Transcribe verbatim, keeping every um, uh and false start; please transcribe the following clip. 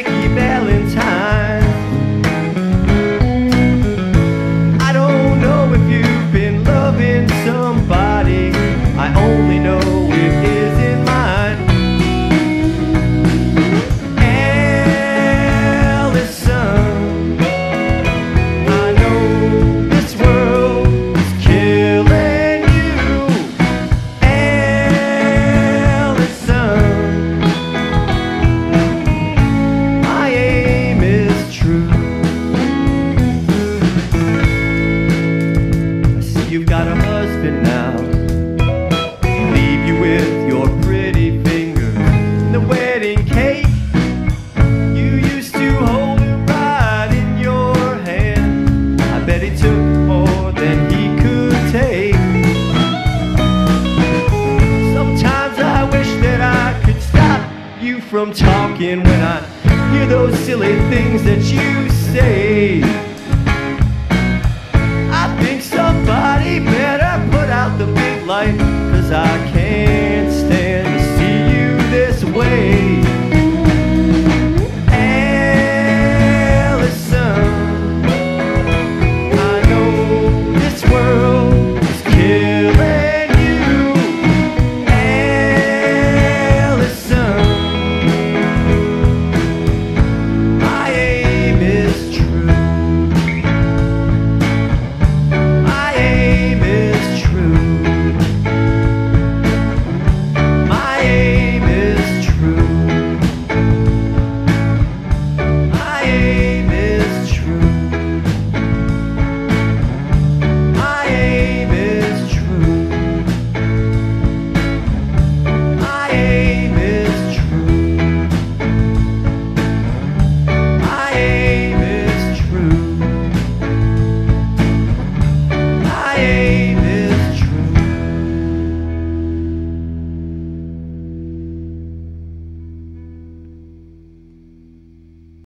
sticky valentine. I don't know if you've been loving somebody, I only know it isn't mine. Alison, I know this world is killing you. Alison, my aim is true. I see you've got a husband now, leave you with your pretty fingers and the wedding cake. You used to hold it right in your hand. I bet he took more than he could take. Sometimes I wish that I could stop you from talking when I hear those silly things that you say. I think somebody better put out the big light, 'cause I